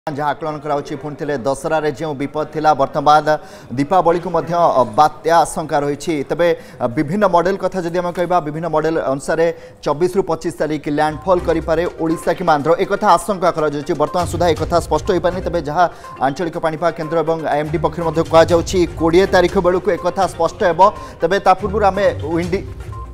जहाँ आकलन कराउछि पुणी थे दशहरा जो विपद थिला वर्तमान दीपावली को बात्या आशंका रही तेबे विभिन्न मॉडल कथा जदि आम कहबा विभिन्न मॉडल अनुसार 24 रु 25 तारीख लैंडफॉल करिपारे ओडिशा कि आंध्र एक आशंका कर बर्तमान सुधा एक स्पष्ट हो पानी तेबे जहाँ आंचलिक पाणीपाग केन्द्र और IMD पक्ष कहुँ 20 तारीख बेलू एक स्पष्ट हो तेबे ता पूर्व आम विंडी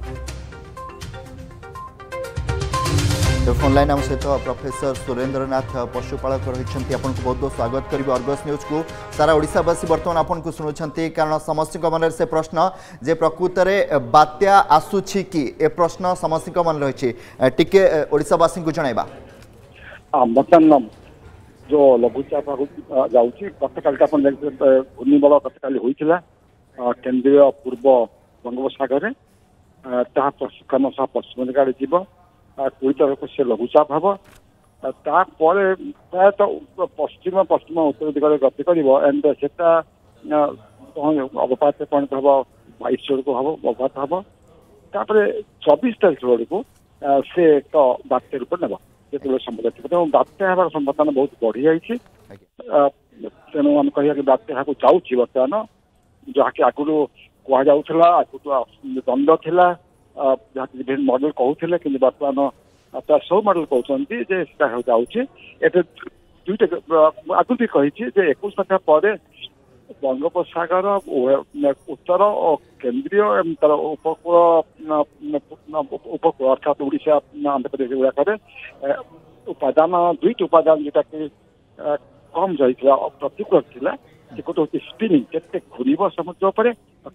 फोन लाइन आम सहित प्रोफेसर सुरेंद्रनाथ पशुपालक रही बहुत बहुत स्वागत करी अर्गस न्यूज को सारा ओडिशावासी बर्तमान आपन को शुणुंट कारण समस्त मन से प्रश्न जे प्रकृत में बात्या आसुछि कि ए प्रश्न समस्त मन रही टिके ओडिशावासी को जनइबा बर्तमान जो लघुचाप जाऊँगी गतकाल घूर्णिबल गतकाली होता केन्द्रीय पूर्व बंगोपसागर क्रमशः पश्चिम दिगड़े जीव 20 तारीख से लघुचाप हम प्राय पश्चिम पश्चिम उत्तर दिगरे गति कर एंड से अवपात पॉइंट हम 22 को हम अवपात हम 24 तारीख बेलू से एक बात्या रूप नेब जो संभव तेणु बात्या हमार संभावना बहुत बढ़ी जाइए तेणु आम कह बात्या जाऊँगी बर्तमान जहाँकि आगुरी कहला आगुरी द्वंद्व थिला जहाँ विभिन्न मॉडल कहते कि बर्तमान प्राय सब मॉडल कहते जाऊँगी आगु भी कही 21 तारीख पर बंगोपसागर उत्तर और केन्द्रीय तार उपकूल अर्थात ओडिशा आंध्र प्रदेश गुड़ाक उपादान दुईट उपादान जोटा कि कम जाइए प्रतिकूल थिला गोटे हूँ स्पिनिंग केते घूर समुद्र पर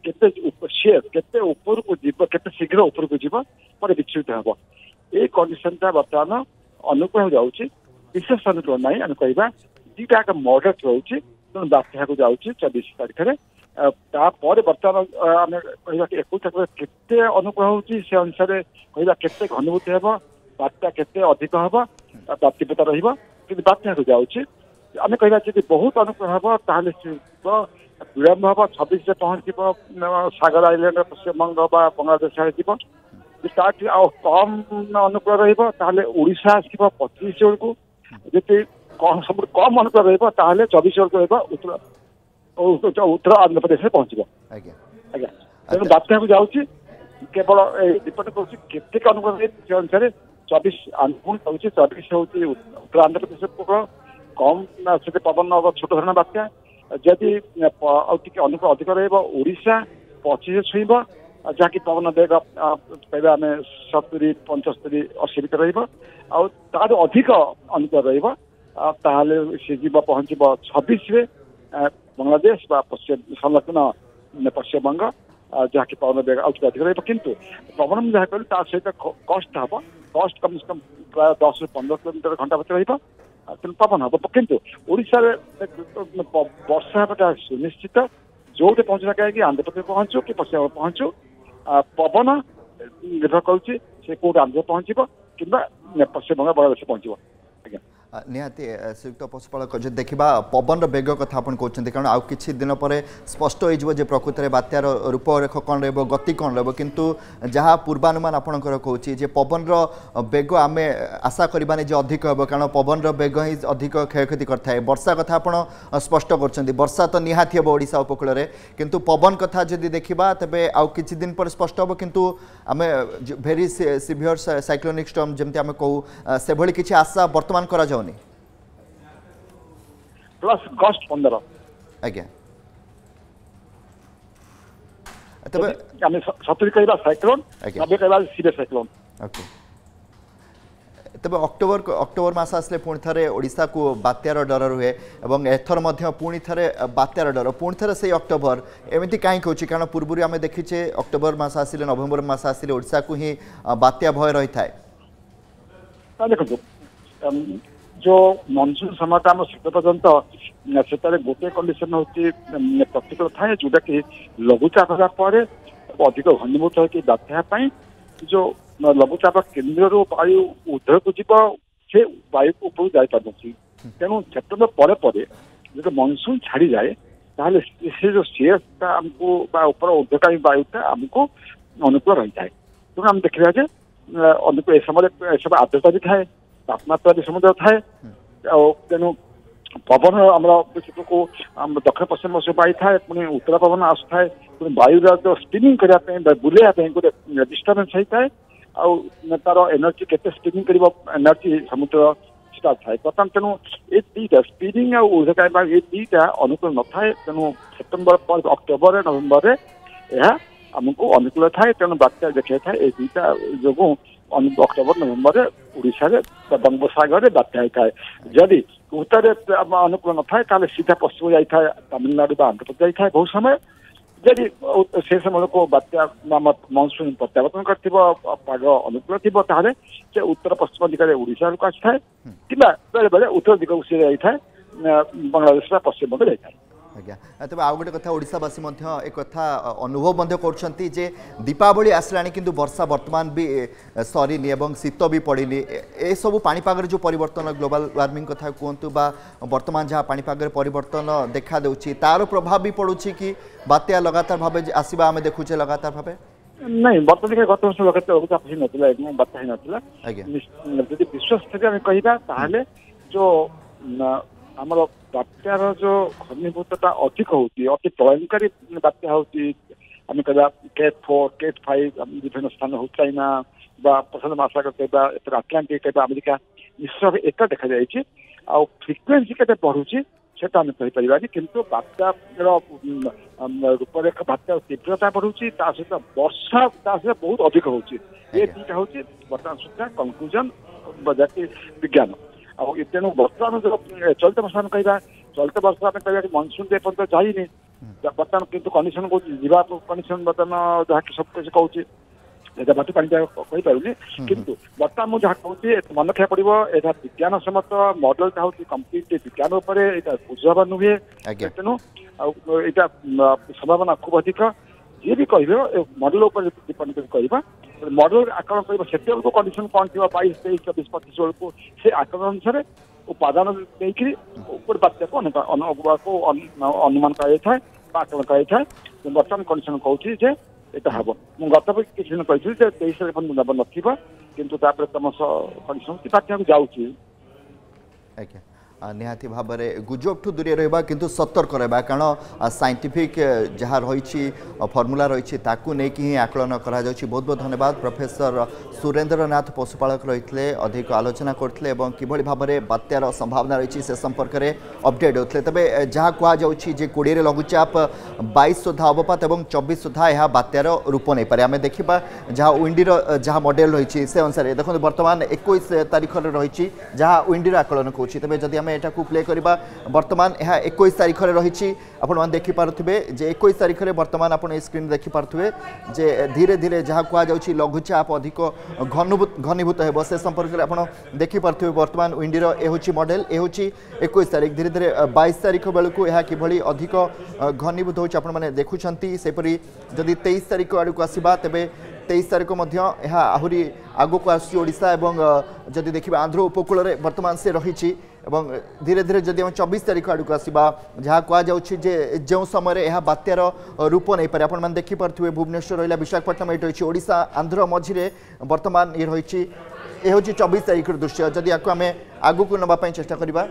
केते ऊपर को जीव केते शीघ्र ऊपर को जीव पर विचलित हम ये कंडीशन बर्तमान अनुकूल जाऊँगी विशेष अनुकूल ना आम कह दुटा मॉडल रोचे तेणु बात्या को जाऊँगी 24 तारीख में बर्तमान आम कह 21 तारीख केते अनुकूल होती से अनुसार कह केते घनीभूत हम बात्या केते अधिक हम तीव्रता रही बात्या को जाऊँगी आम कह बहुत अनुकूल हम विलम्ब हम 26 से पहुँच सागर आइलैंड पश्चिमबंग बांग्लादेश जीव कम अनुकूल रोडा आसो 25 बेलू जी सब कम अनुकूल रहा 24 बेलू उत्तर आंध्र प्रदेश में पहुँच आज्ञा तेणु बात्या को जाऊँगी केवल रिपोर्ट करुँचे अनुकूल रही से अनुसार 24 अनुकूल 24 हूँ उत्तर आंध्र प्रदेश उपकूल कम से पवन छोट धरण बात्या जदि अनुकूल अधिक रोडा 25 छुईब जहाँकि पवन बेग कह आम 70 75 80 भर रहा अधिक अनुकूल रही सी जीव पहुँच 26 बांग्लादेश संलग्न पश्चिमबंग जहाँकि पवन बेग आउट अधिक रही पवन जहाँ कहली सहित कस्ट हम कस्ट कम से कम प्राय 10 ରୁ 15 किलोमीटर घंटा भितर रही तेणु पवन हम कितु ओडिशा वर्षा हवाटा सुनिश्चित जोटे पहुँचना कहीं आंध्र प्रदेश पहुँचू कि पश्चिम पहुँचू पवन निर्भर करुच्ची से कौट आंध्र पहुँच कि पश्चिमबंग बांग्लादेश पहुँच निहाती संयुक्त पशुपालक जो देखा पवन बेग कथा आप कहते कारण आउ कि दिन पर स्पष्ट हो प्रकृत में बात्यार रूपरेख कौन रही गति कौन रही किंतु जहाँ पूर्वानुमान आपंकर कहूँ पवन बेग आम आशा करवानी अधिक हे कारण पवन बेग ही अधिक क्षयक्षति करता है वर्षा कथा आप स्पष्ट कर वर्षा तो निहाती हे ओडिशा उपकूल में किंतु पवन कथा जदि देखा तेरे आउ कि दिन पर स्पष्ट हम किंतु आम भेरी सिवियर साइक्लोनिक स्टॉर्म जमती आम कहूँ से भली किसी आशा वर्तमान करा जाओ प्लस कस्ट 15 आज्ञा तबे आम 70 कहबा साइक्लोन 90 कहबा सीरियस साइक्लोन ओके तबे अक्टोबर मास आसले पुणी थे ओडिशा को बात्यार डर रुहे और एथर मध्य पुणी थे बात्यार डर पुणी थे से अक्टोबर एमती कहीं कहूँ कारण पूर्व आम देखीचे अक्टोबर मास आसिले नवेम्बर मास आसिले ओडिशा को ही बात्या भय रही था देखो जो मनसून समय आम शीत पर्यंत से गोटे कंडीशन हूँ प्रतिकूल थाए जोटा कि लघुचाप पर अधिक घनीभूत हो बात्या जो लघुचाप केन्द्र वायु ऊर्ध्व को जीव से वायु ऊपर जापार तेणु सेप्टेम्बर पर जो मनसून छाड़ी जाए से जो सीएस आमको ऊपर ऊर्ध्वकामी वायुटा आमको अनुकूल रही है तेणु आम देखा अनुकूल समय आर्द्रता भी थाए तापमात्रा भी समुद्र थाए तेणु पवन आम को दक्षिण पश्चिम से पाई था पुणी उत्तर पवन आसुए पुणी वायुर जो स्पिनिंग करने बुलेवाई गोटे डिस्टर्बेन्स होता है आउ तार एनर्जी केते स्पिनिंग कर एनर्जी समुद्र स्टार्ट थाए बर्तमान तेणु ये दीटा स्पिनिंग आउ ये दीटा अनुकूल न थाए तेणु सेप्टेम्बर अक्टोबर नवेम्बर यह आमको अनुकूल थाए तेणु बात्या देखा था ये दीटा जो अक्टोबर नवेम्बर ओडिशा बंगोपसागर बात्या होता है जदि उत्तर अनुकूल न थाए सीधा पश्चिम जाए तमिलनाडु आंध्र प्रदेश जाए बहुत समय जदि से समय को बात्या मनसून प्रत्यावर्तन कर पाग अनुकूल थी से उत्तर पश्चिम दिगरे ओडिशा को आसी कि बेले बेले उत्तर दिग को सी जाए बांग्लादेश पश्चिम बंग जाए आज्ञा तेज आउ गोटे कथा ओडिशावासी एक कथा अनुभव करछंती जे दीपावली आसलानी किंतु वर्षा वर्तमान भी सरीनी एवं शीत भी पड़नी ए सब पाणीपागर जो परिवर्तन ग्लोबल वार्मिंग कथा कहतु बा वर्तमान जहाँ पाणीपागर परिवर्तन देखा देउछि तार प्रभाव भी पड़ुछि कि बात्या लगातार भाव आसवा आम देखुचे लगातार भाव नहीं बर्तमान गत वर्ष लगातार ना बात्या ना विश्वास कहवा जो आमर बात्यार जो घनीभूतता अधिक होती अति प्रलयकारी बात्या होती आम कह केट 4 केट 5 विभिन्न स्थान हो चाइना प्रशांत महासागर कहवा आटलांटिक कहवा अमेरिका निश्चय एक देखा जाए आ फ्रिक्वेन्सी के बढ़ुची से आम कहीपर किंतु बात्यार रूपरेखा बात्यार तीव्रता बढ़ुची सहित वर्षा सहित बहुत अधिक होची ये दीटा हूँ बर्तमान सुधा कंक्लूजन विज्ञान तेणु बर्तमान जो चलित वर्ष आम कह चलित वर्ष आम कह मनसून एपर्त जाइनी बर्तमान किंतु कंडीशन को जीवा कंडीशन बर्तमान जहाँ सब किसी कहूँ बाटी पानी कहीपरि किंतु बर्तमान मुझे कहूँ मन रखा पड़ो यहाँ विज्ञान सम्मत मॉडल हूँ कम्प्लीट विज्ञान बुझा नुहे तेणु यहाँ संभावना खूब अधिक जी भी कह मॉडल डिपेंड कर मॉडल आकलन कर से कंडीशन कौन थी 22 23 24 25 बेलू को से आकलन अनुसार उपादान देकर बात्या को अनुमान कराए आकलन कराए बर्तमान कंडीशन कहूँ यहाँ हम मुझे गत किसी दिन कही 23 नथिबा किंतु तुम कंडीशन बात्या को जाऊँगी निहाती भाव में गुजब ठू दूरे रहा किंतु सतर्क रहा कारण साइंटिफिक जहाँ रही फर्मुला रही ही आकलन करा बहुत बहुत धन्यवाद प्रोफेसर सुरेंद्र नाथ पशुपालक रही अधिक आलोचना करते किभली भाव में बात्यार संभावना रही से संपर्क में अपडेट होते तेज जहाँ कहुच्छी 20 लघुचाप 22 सुधा अवपात और 24 सुधा यह बात्यार रूप नहीं पारे आम देखा जहाँ विंडीर जहाँ मॉडल रही से अनुसार देखो बर्तमान 21 तारीख रही जहाँ विंडीर आकलन कौच तेज जदि आम एटा को प्ले करबा वर्तमान यह 21 तारीख रे रही आपण मान देखि पारुथिबे जे 21 तारीख रे वर्तमान आपण स्क्रीन देखि पारुथिबे जे धीरे धीरे जहाँ कह जाउछि लघुचाप अधिक घनीभूत हेबो से संपर्क रे आपण देखि पारुथिबे वर्तमान विंडीर ए होछि मॉडल ए होछि 21 तारीख धीरे धीरे 22 तारीख बेलकु यह किभली अधिक घनीभूत होछि आपण माने देखुछंती सेपरि जदि 23 तारीख आडु को आसीबा तबे 23 तारीख आहरी आग को आशा और जदि देखा आंध्र उपकूल में बर्तमान से रही धीरे धीरे जदि 24 तारीख आड़ को आसवा जहाँ कहुच्छे जो समय यह बात्यार रूप नहीं पारे आप देखिपे भुवनेश्वर रहा विशाखापट्टनम ये रही ओडिशा आंध्र मझीरे बर्तमान ये रही ये हूँ 24 तारीख दृश्य जदि आपको आम आग को नापी चेष्टा करवा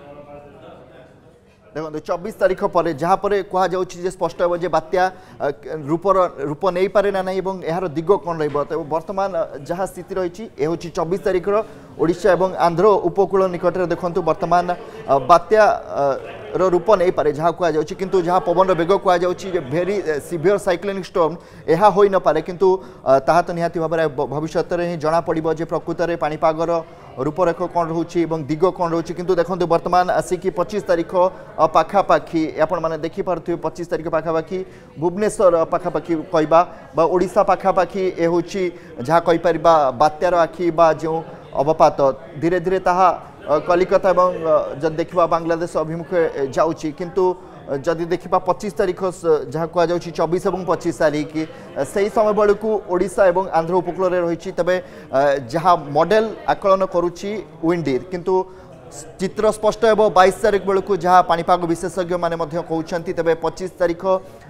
देखो 24 तारीख पर जहाँ पर कहुच्छे स्पष्ट हे बात्या रूप नहीं पारे ना नहीं यार दिग कौन रो बर्तमान जहाँ स्थिति रही ये हूँ 24 तारीख ओडिशा और आंध्र उपकूल निकट में देखो बर्तमान बात्या रूप नहीं पारे जहाँ कहुच्छे किंतु जहाँ पवन बेग कहुच्छे भेरी सीवियर साइक्लोनिक स्टॉर्म यह हो न पारे किंतु ताहा तो निहाती भाव में भविष्य में जना पड़ो प्रकृत में पाणीपागर रूपरेख कौन रोचे दिग कौन रोचे किंतु देखो बर्तमान आसिकी 25 तारीख पाखापाखि आपण मैंने देखिपे 25 तारीख पाखापाखि भुवनेश्वर पाखापाखि कहवा ओडिशा पाखापाखि ये हूँ जहाँ कहीपर बात्यार आखि जो अवपात धीरे धीरे ताहा कलिकता और जब देखा बांग्लादेश अभिमुखे जाऊँगी किंतु जदि देखा 25 तारीख जहाँ कहुच्छी 24 और 25 तारीख से समय बेलू ओडिशा और आंध्र उपकूल में रही तेज जहाँ मॉडल आकलन करुच्ची विंडी किंतु चित्र स्पष्ट हे 22 तारीख बेलू जहाँ पाणीपाग विशेषज्ञ मैंने कहते तेज 25 तारीख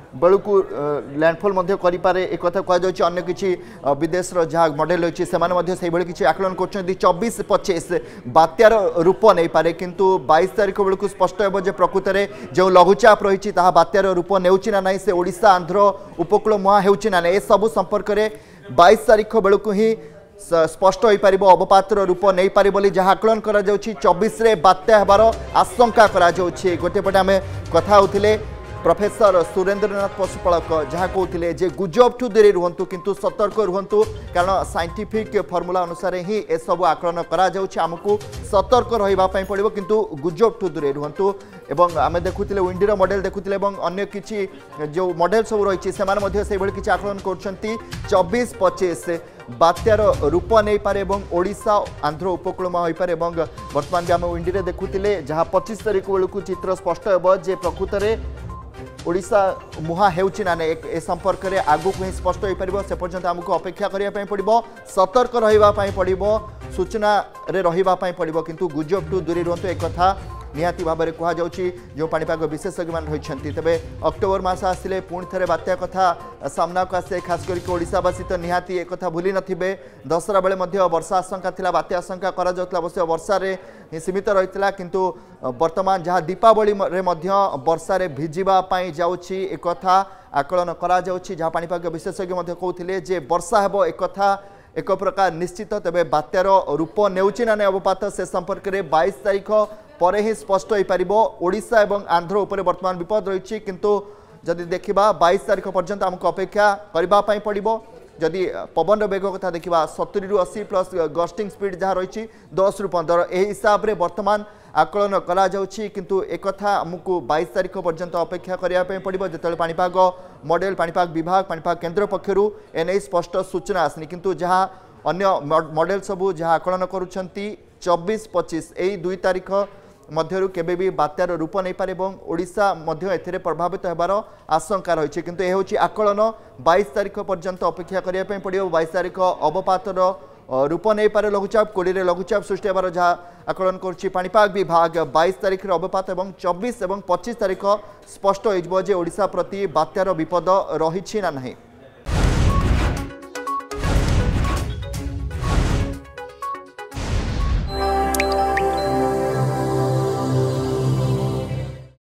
बेलू को लैंडफॉल करे एक कथा कहुच्छे अन्य किसी विदेश जहाँ मॉडल रही से किसी आकलन कर 24-25 बात्यार रूप नहीं पारे किंतु 22 तारीख बेलू स्पष्ट हो प्रकृत में जो लघुचाप रही बात्यार रूप नेउची ना नहीं से ओडिशा आंध्र उपकूल मुहां होउची ना ए सब संपर्क में 22 तारीख बेलू ही स्पष्ट हो पार अवपातर रूप नहीं पारे बोली जहाँ आकलन कर 24 रे बात्या हेबार आशंका करा गोटे पटे आम कथा होतिले प्रोफेसर सुरेंद्रनाथ पशुपालक जहाँ कहते जे गुजब ठू दूरे रुहतु किंतु सतर्क रुहतु कारण साइंटिफिक फर्मुला अनुसार ही ए सब आकलन करा आमको सतर्क रही पड़ो किंतु गुजब ठू दूरे रुहतु एवं आम देखुले विंडीर मॉडल देखुले अन्य किसी जो मॉडल सब रही से किसी आकलन कर 24-25 बात्यार रूप नहीं पारे ओडिशा आंध्र उपकूल हो पारे बर्तमान भी आम विंडी देखुले जहाँ 25 तारीख बेलू चित्र स्पष्ट हो प्रकृत में ओडिशा मुहां हेउची ना ए संपर्क में आगु को ही स्पष्ट हो पार से पर्यंत आमको अपेक्षा करने पड़ो सतर्क रही पड़ो सूचना रे रही पड़ो किंतु गुजब ठू दूरी रुहतु एक कथा निहाती भाव में कहुच्छी जो पाणीपाग विशेषज्ञ मान रही तेज अक्टोबर मास आसिले पुणी थे बात्या कथा सामना को आसे खास करके ओडिशावासी तो निहाती एक कथा भूली नथिबे दशरा बेले वर्षा आशंका थिला बात्या आशंका करा जाउतला अवश्य वर्षा रे सीमित रही किंतु वर्तमान जहाँ दीपावली वर्षा रे भिजिबा पई जाउछि एक कथा आकलन करा जाउछि जहाँ पाणीपाग विशेषज्ञ कहते जे वर्षा हेबो एक कथा एक प्रकार निश्चित तेबे बात्यार रूप नेउछि ना अवपात से संपर्क में 22 तारीख पर ही स्पष्ट हो पार ओडिशा एवं आंध्र उपर वर्तमान विपद रही किंतु जदि देखा 22 तारीख पर्यंत आमको अपेक्षा करने पड़ो जदि पवन वेग कथा देखा 70-80 प्लस गस्टिंग स्पीड जहाँ रही 10-15 यह हिसाब से वर्तमान आकलन करा जाउछि किंतु एक कथा आमको 22 तारीख पर्यंत अपेक्षा करने पड़ो जो पाणीपाग मॉडल पाणीपाग विभाग पाणीपाग केन्द्र पक्षर एने स्पष्ट सूचना आसनी किंतु जहाँ अन्य मॉडल सबू जहाँ आकलन करुछंती 24-25 यही 2 तारीख मध्यरु केबे भी बात्यार रूप नहीं पारे ओडिशा मध्य एथिरे प्रभावित होबार आशंका रही किंतु यह होची आकलन 22 तारीख पर्यंत अपेक्षा करने पड़ो 22 तारीख अवपातर रूप नहीं पारे लघुचाप कोड़ी लघुचाप सृष्टि होबार जहाँ आकलन करुच्ची पाणीपाग विभाग 22 तारीख अवपात और 24 और 25 तारीख स्पष्ट हो ओडिशा प्रति बात्यार विपद रही ना नहीं।